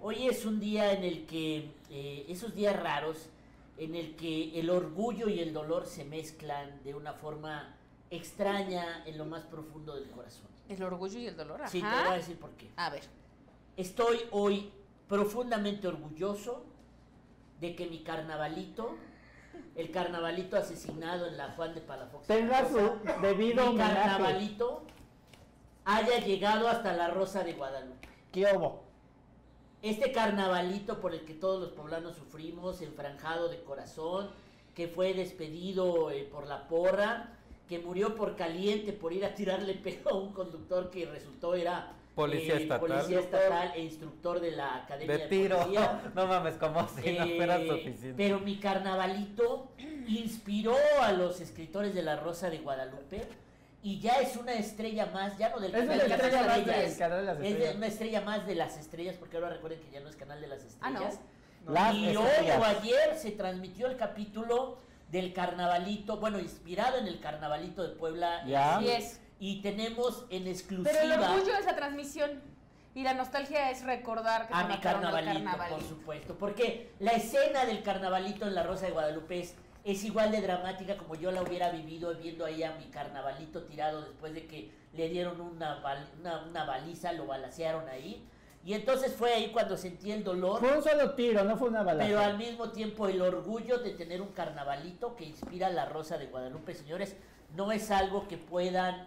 Hoy es un día en el que, esos días raros, en el que el orgullo y el dolor se mezclan de una forma extraña en lo más profundo del corazón. ¿El orgullo y el dolor? Ajá. Sí, te voy a decir por qué. A ver. Estoy hoy profundamente orgulloso de que mi carnavalito, el carnavalito asesinado en la Juan de Palafox, tenga su debido mi homenaje. carnavalito haya llegado hasta la Rosa de Guadalupe. ¿Qué hubo? Este carnavalito por el que todos los poblanos sufrimos, enfranjado de corazón, que fue despedido por la porra, que murió por caliente por ir a tirarle pedo a un conductor que resultó era policía estatal e instructor de la Academia de tiro. Policía. No mames, como si no fuera suficiente. Pero mi carnavalito inspiró a los escritores de La Rosa de Guadalupe y ya es una estrella más, ya no del Es canal una de las estrella más estrellas, del canal de las es estrellas. una estrella más de las estrellas, porque ahora recuerden que ya no es canal de las estrellas. no. Las Y hoy estrellas. o ayer se transmitió el capítulo del carnavalito, bueno, inspirado en el carnavalito de Puebla. Ya. Así es. Y tenemos en exclusiva Pero el orgullo es la transmisión y la nostalgia es recordar que a se mi mataron al carnavalito, carnavalito. por supuesto, porque la escena del carnavalito en La Rosa de Guadalupe es igual de dramática como yo la hubiera vivido viendo ahí a mi carnavalito tirado después de que le dieron una baliza, lo balacearon ahí. Y entonces fue ahí cuando sentí el dolor, Fue un solo tiro, no fue una bala. pero al mismo tiempo el orgullo de tener un carnavalito que inspira La Rosa de Guadalupe, señores. No es algo que puedan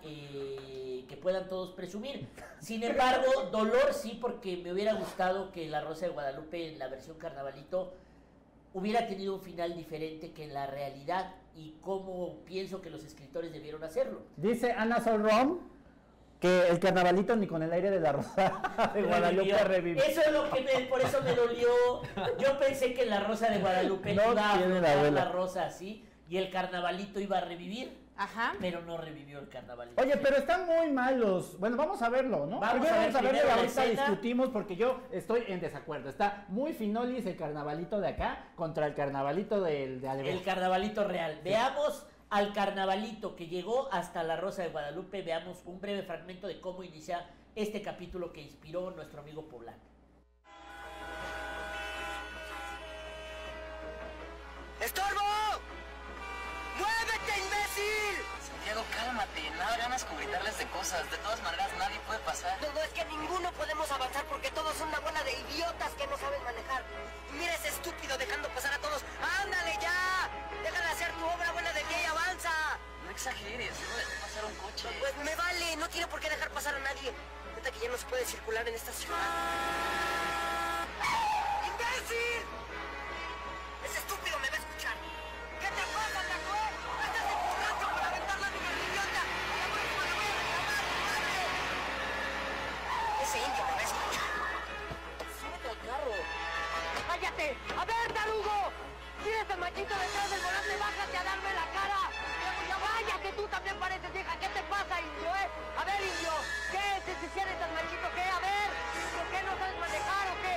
todos presumir. Sin embargo, dolor sí, porque me hubiera gustado que La Rosa de Guadalupe en la versión carnavalito hubiera tenido un final diferente que en la realidad, y cómo pienso que los escritores debieron hacerlo. Dice Ana Solrom que el carnavalito ni con el aire de la Rosa de Guadalupe revivió. Eso es lo que por eso me dolió. Yo pensé que La Rosa de Guadalupe No iba a tiene la flotar abuela. la rosa así y el carnavalito iba a revivir. Ajá. Pero no revivió el carnavalito. Oye, pero están muy malos. Bueno, vamos a verlo, ¿no? Vamos Primero a ver vamos a verlo y primero la ahorita escena. discutimos porque yo estoy en desacuerdo. Está muy finolis el carnavalito de acá contra el carnavalito de El Alevera. carnavalito real. Veamos al carnavalito que llegó hasta La Rosa de Guadalupe. Veamos un breve fragmento de cómo inicia este capítulo que inspiró nuestro amigo poblano. ¡Estorbo! ¡Muévete, imbécil! Santiago, cálmate, nada ganas con gritarles de cosas. De todas maneras, nadie puede pasar. No, es que ninguno podemos avanzar porque todos son una bola de idiotas que no saben manejar. Y mira ese estúpido dejando pasar a todos. ¡Ándale ya! ¡Deja de hacer tu obra buena del día y avanza! No exageres, debo dejar pasar un coche. Pues me vale, no tiene por qué dejar pasar a nadie. Neta que ya no se puede circular en esta ciudad. ¡Imbécil! Ese estúpido me va a escuchar. ¿Qué te pasa, Taco? ¡Estás de borracho por aventar la niña idiota! ¡A la próxima lo voy a reclamar, madre! Ese indio me va a escuchar. ¡Súbete al carro! ¡Cállate! ¡A ver, tarugo! ¡Tira ese machito detrás del volante! ¡Bájate a darme la cara! ¡Ya vaya, que tú también pareces vieja! ¿Qué te pasa, indio, A ver, indio, ¿qué? ¿Si eres tan machito qué? A ver, ¿por qué no sabes manejar o qué?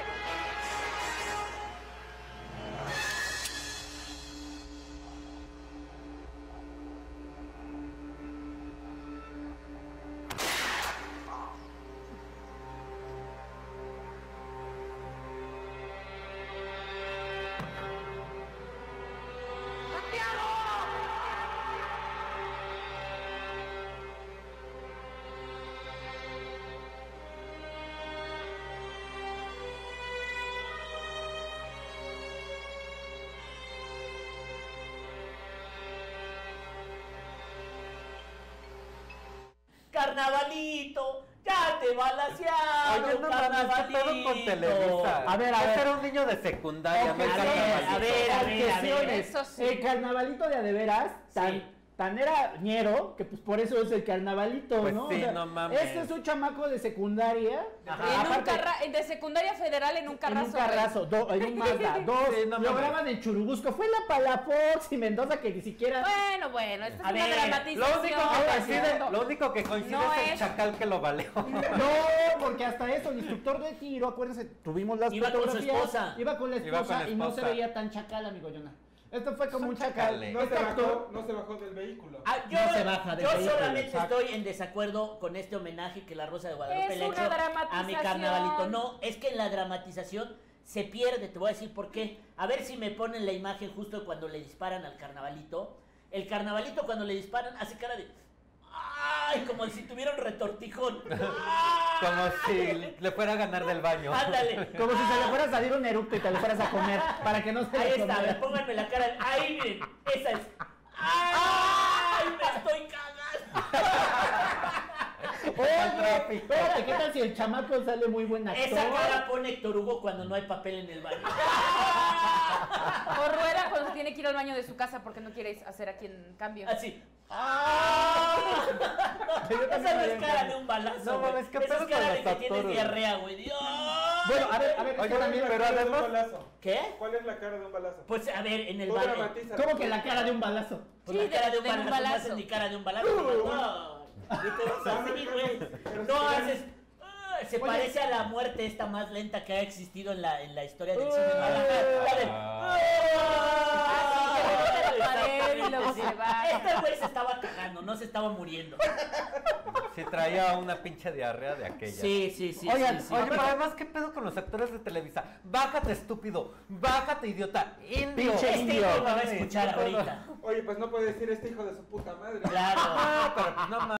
Carnavalito, ya te balacearon. Oye, no mames, ¿qué pedo con Televisa? A ver, a ver. Ese era un niño de secundaria, no el carnavalito. a ver. Objeciones. Eso sí. El carnavalito de adeveras, Sí. tan era ñero, que pues por eso es el carnavalito, Pues ¿no? sí, no mames. Este es un chamaco de secundaria. De secundaria federal en un En carrazo. un carrazo, en un Mazda, dos, Sí, no lo mames. graban en Churubusco, fue la Palafox y Mendoza que ni siquiera... Bueno, esto A es una ver, dramatización. Lo único que coincide No es el es. chacal que lo baleó. No, porque hasta eso, el instructor de tiro, acuérdense, tuvimos las Iba con su fotografías, esposa. iba con la Iba con esposa la y no se esposa. veía tan chacal, amigo Jonah. Esto fue como Son un chacal. chacales. No Este actor- no se bajó del vehículo. Yo, No se baja del yo vehículo, solamente exacto. estoy en desacuerdo con este homenaje que la Rosa de Guadalupe Es le ha una hecho a mi dramatización. carnavalito. No, es que en la dramatización se pierde, te voy a decir por qué. A ver si me ponen la imagen justo cuando le disparan al carnavalito. El carnavalito cuando le disparan hace cara de... ¡Ay! Como si tuviera un retortijón. ¡Ay! Como si le fuera a ganar del baño. Ándale. Como si se le fuera a salir un eructo y te lo fueras a comer para que no se Ahí le está, a ver, comiera. pónganme la cara. Ahí, miren, esa es. ¡Ay! Me estoy cagando. Oye, espérate, ¿qué tal si el chamaco sale muy buen actor? Esa cara pone Héctor Hugo cuando no hay papel en el baño. O Rueda cuando se tiene que ir al baño de su casa porque no quiere hacer aquí en cambio. Así. Yo Esa también no me es había cara entendido. de un balazo. No güey. mames, ¿qué Esa pedo es cara con de los que tienes actores? diarrea, güey. Dios. Bueno, a ver, Oye, es que también... pero ¿Cuál es un además- balazo? ¿Qué? ¿Cuál es la cara de un balazo? Pues a ver, en el Tú baño. dramatiza. ¿Cómo que la cara de un balazo? Pues Sí, la cara de un de un balazo. No balazo. haces ni cara de un balazo. No. ¿Qué te vas a hacer, güey? Pero No si haces. Se Oye. parece a la muerte esta más lenta que ha existido en la historia del cine. La de- Ah, sí, que rebote la pared y luego Sí. se va. Este güey se estaba cagando, no se estaba muriendo. Si traía una pinche diarrea de aquella. Sí, sí, sí. Oigan, sí, sí. Oye, pero además, ¿qué pedo con los actores de Televisa? Bájate, estúpido. Bájate, idiota. Indio. Pinche Este indio. hijo me va a escuchar ahorita. Oye, pues no puede decir este hijo de su puta madre. Claro. No, pero pues no mames.